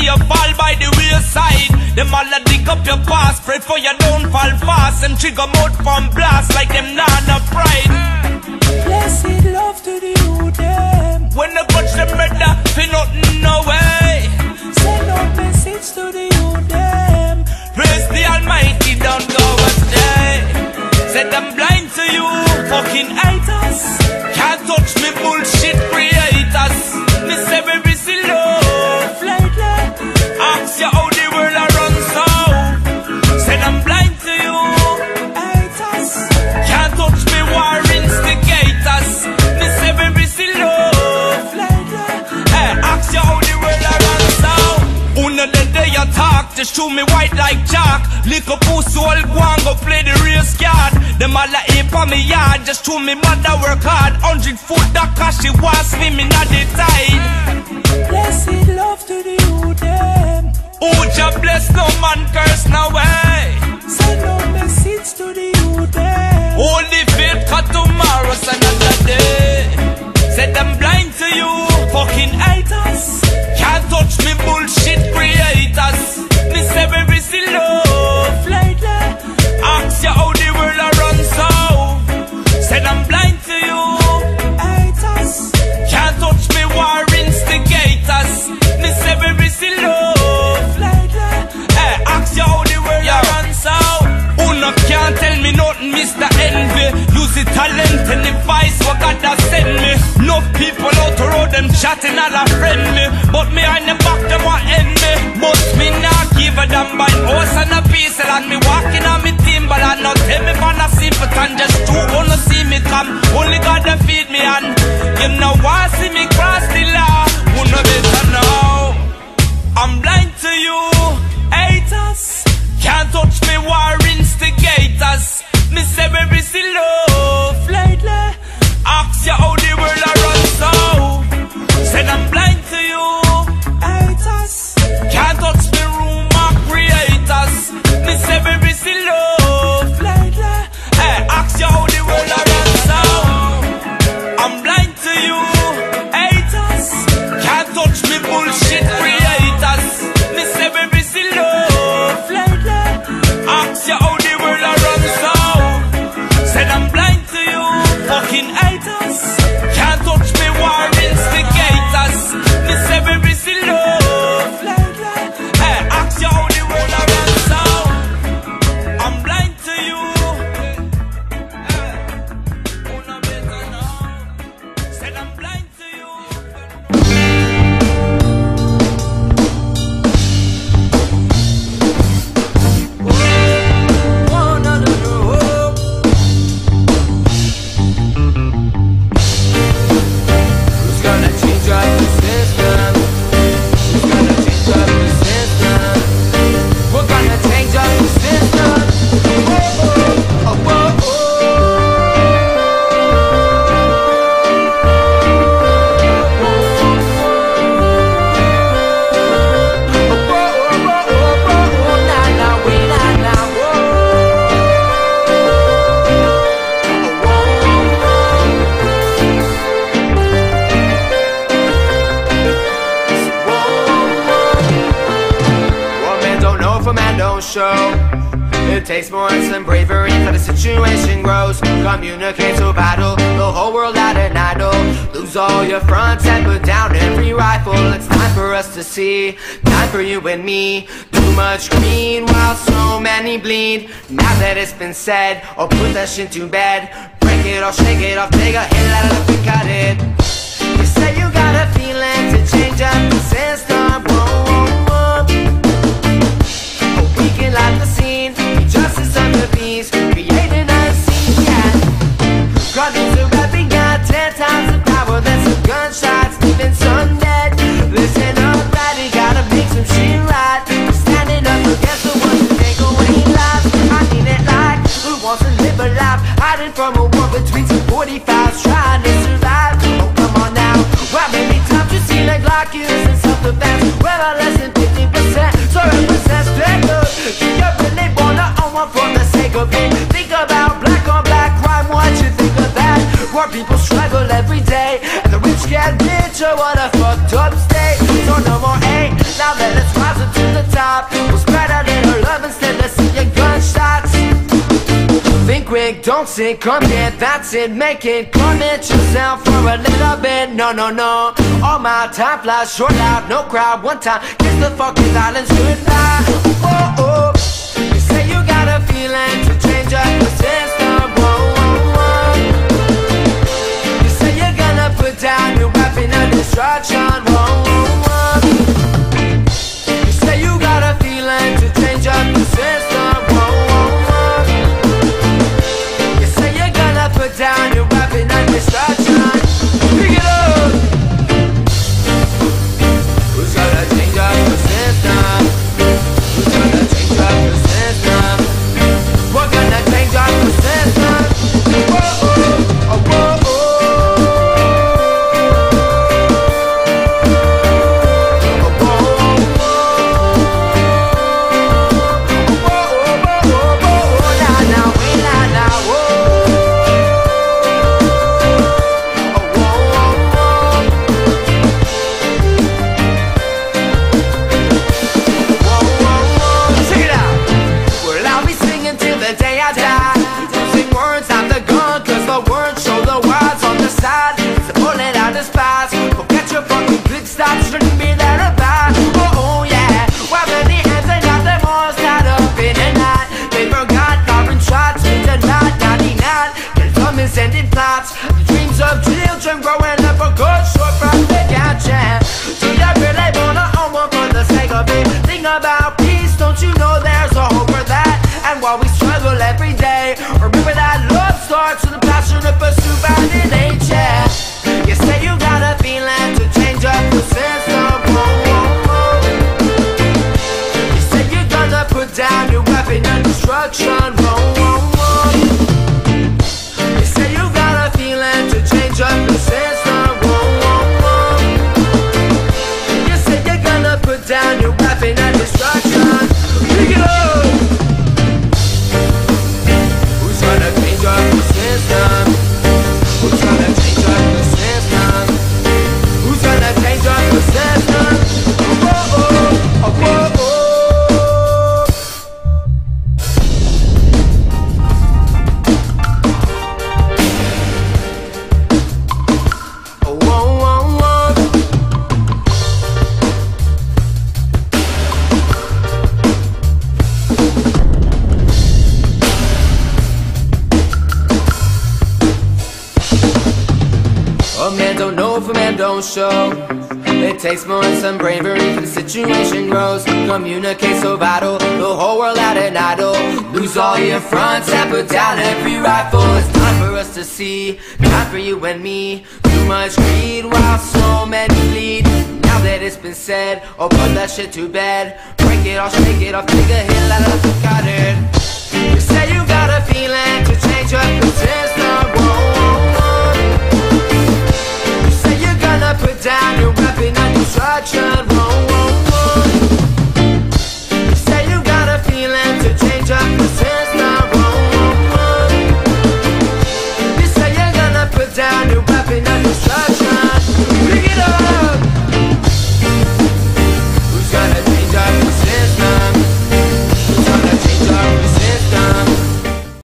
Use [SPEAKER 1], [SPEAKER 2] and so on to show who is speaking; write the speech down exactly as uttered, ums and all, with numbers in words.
[SPEAKER 1] you fall by the wayside. Them all a dig up your past, pray for you don't fall fast, and trigger mouth from blast like them nana pride.
[SPEAKER 2] Blessed love to the youth them.
[SPEAKER 1] When they touch them better, feel nothing no way.
[SPEAKER 2] Send out message to the youth them.
[SPEAKER 1] Praise the Almighty, don't go astray. Said I'm blind to you, fucking haters. Can't touch me bullshit creators. Me say very slow,
[SPEAKER 2] Lately,
[SPEAKER 1] ask you how the world a run so. Said I'm blind to you,
[SPEAKER 2] haters.
[SPEAKER 1] can't touch me war instigators. Me say very slow,
[SPEAKER 2] Lately,
[SPEAKER 1] hey, ask you how the world a run so. Una the day you talk, just show me white like chalk. Lick up pussy all go and go play the race card. Them all a ape on me yard, just show me mother work hard. Hundred foot that cause she was swimming at the tide.
[SPEAKER 2] blessed love to the youth them.
[SPEAKER 1] Who just bless, no man curse, no way.
[SPEAKER 2] Send out message to the youth them.
[SPEAKER 1] Holy faith, cause tomorrow's another day. Said I'm blind to you, fucking haters. Can't touch me bullshit creators. Me say very slow,
[SPEAKER 2] Lately,
[SPEAKER 1] ask you how the world a run so. Said I'm blind to you,
[SPEAKER 2] haters.
[SPEAKER 1] can't touch me war instigators. Me say very slow,
[SPEAKER 2] Lately,
[SPEAKER 1] hey, ask you how the world a run so. Who no can't tell me nothing, Mister Envy. Use the talent and the vice what God has sent me. Enough people out the road, them chatting all a friend me. But me on the back, them want end me. But me not give a damn by horse and a piece. And me walking on me team, but I not tell me man a simple and just two wanna see me come. Only God to feed me and you know why see me cross the law. Who know better now? I'm blind to you, haters. Can't touch me war instigators. Me say very slow,
[SPEAKER 2] Lately,
[SPEAKER 1] ask you how the world a run so. Said I'm blind to you,
[SPEAKER 2] haters.
[SPEAKER 1] can't touch me rumor creators. Me say very slow,
[SPEAKER 2] Lately,
[SPEAKER 1] hey, ask you how the world a run so. I'm blind to you, haters. Can't touch me bullshit creators. Me say very slow,
[SPEAKER 2] Lately,
[SPEAKER 1] ask you how the world a run so. Said I'm blind to you, fucking haters. Can't touch me war instigators. Me say very slow,
[SPEAKER 2] Lately,
[SPEAKER 1] hey, ask you how the world a run so. I'm blind to you, hey, who know better now? Said I'm blind to you.
[SPEAKER 2] oh no no no.
[SPEAKER 3] Who's gonna change up the system? Who's gonna change up the system? We're gonna change up the system. Oh, oh, oh, oh. Oh, oh, oh, oh, oh, oh, nah, nah, we, nah, nah, whoa. What man don't know if a man don't show. It takes more than some bravery for the situation grows. Communicate to battle, the whole world at an idol. Lose all your fronts and put down every rifle. It's time for us to see, time for you and me. Too much green while so many bleed. Now that it's been said, or put that shit to bed. Break it off, shake it off, take a hit out of the pick cut it. You say you got a feeling to change up the system. Whoa, whoa, whoa. Oh, we can light the scene, be justice of the peace, creating a scene, yeah. Cause it's a rapping got ten times the power than some gunshots, leaving some dead. Listen up, right, you gotta make some shit right. Standing up against the ones who take away lives. I mean it like, who wants to live a life hiding from a war between some forty-fives trying to survive. Oh, come on now, why many times you see like Glock using self-defense? Well, I less than fifty percent, so represents that good. Do you really wanna own one for the sake of it? Think about black on black crime, what you think of that? Poor people struggle every day, and the rich get richer, what a fucked up state. So no more hate, now let us fight. it, don't sit, commit, that's it, make it, commit yourself for a little bit, no, no, no. All my time flies short out, no crowd, one time, kiss the fucking silence goodbye. Oh, oh, you say you got a feeling to change up the system, whoa, whoa, whoa. You say you're gonna put down your weapon of destruction, whoa, whoa, whoa. You say you got a feeling to change up the system, whoa, whoa, whoa. You say you're gonna put down your weapon of destruction. Pick it up. Who's gonna change up the system? Who's gonna change up the system? We're gonna change up the system. Whoa, oh, oh, whoa, oh. Ended plots, dreams of children growing up are cut short from the gotcha. Do you really wanna own one for the sake of it? Think about peace, don't you know there's a hope for that? And while we struggle every day, remember that love starts with a passion to pursue finding nature. You say you got a feeling to change up the system, whoa, whoa, whoa. You say you're gonna put down your weapon of destruction, whoa, whoa, whoa. To change up the system, whoa, whoa, whoa. You said you're gonna put down your weapon of destruction. Pick it up. Who's gonna change up the system? Who's gonna change up the system? Who's gonna change up the system? Whoa, oh, oh, whoa, oh. A man don't know if a man don't show. It takes more than some bravery for the situation grows. Communicate so vital, the whole world at an idol. Lose all your fronts and put down every rifle. It's time for us to see, time for you and me. Too much greed while so many bleed. Now that it's been said, oh put that shit to bed. Break it off, shake it off, take a hit, let us got it. You say you got a feeling to change up the system.